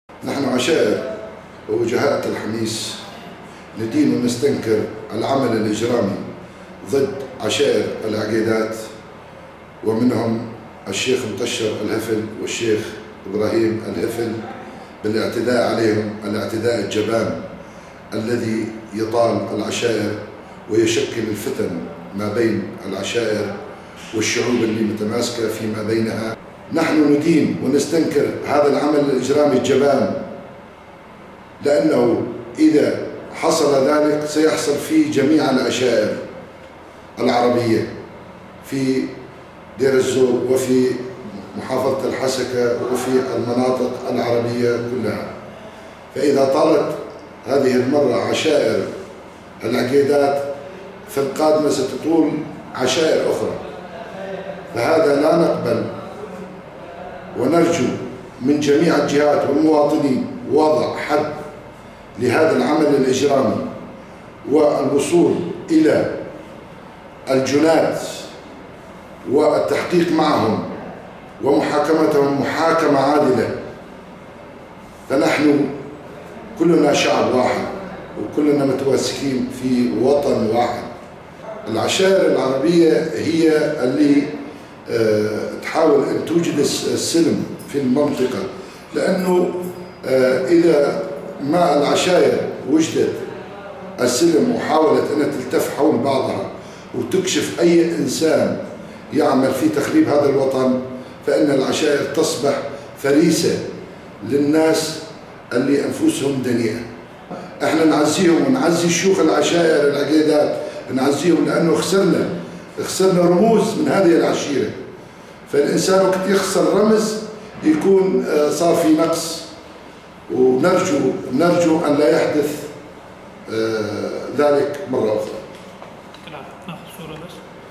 نحن عشائر ووجهاء تل حميس ندين ونستنكر العمل الإجرامي ضد عشائر العقيدات، ومنهم الشيخ مطشر الهفل والشيخ إبراهيم الهفل، بالاعتداء عليهم الاعتداء الجبان الذي يطال العشائر ويشكل الفتن ما بين العشائر والشعوب اللي متماسكة فيما بينها. نحن ندين ونستنكر هذا العمل الإجرامي الجبان، لأنه إذا حصل ذلك سيحصل في جميع العشائر العربية في دير الزور وفي محافظة الحسكة وفي المناطق العربية كلها. فإذا طالت هذه المرة عشائر العقيدات فالقادمة ستطول عشائر أخرى، فهذا لا نقبل، ونرجو من جميع الجهات والمواطنين وضع حد لهذا العمل الإجرامي والوصول إلى الجنات والتحقيق معهم ومحاكمتهم محاكمة عادلة. فنحن كلنا شعب واحد وكلنا متماسكين في وطن واحد. العشائر العربية هي اللي تحاول أن توجد السلم في المنطقة، لأنه إذا ما العشائر وجدت السلم وحاولت أن تلتف حول بعضها وتكشف أي إنسان يعمل في تخريب هذا الوطن، فإن العشائر تصبح فريسة للناس اللي أنفسهم دنيئة. احنا نعزيهم ونعزي شيوخ العشائر العقيدات، نعزيهم لأنه خسرنا رموز من هذه العشيرة. فالإنسان وقت يخسر رمز يكون صار في نقص، ونرجو أن لا يحدث ذلك مرة أخرى. ناخذ صورة بس.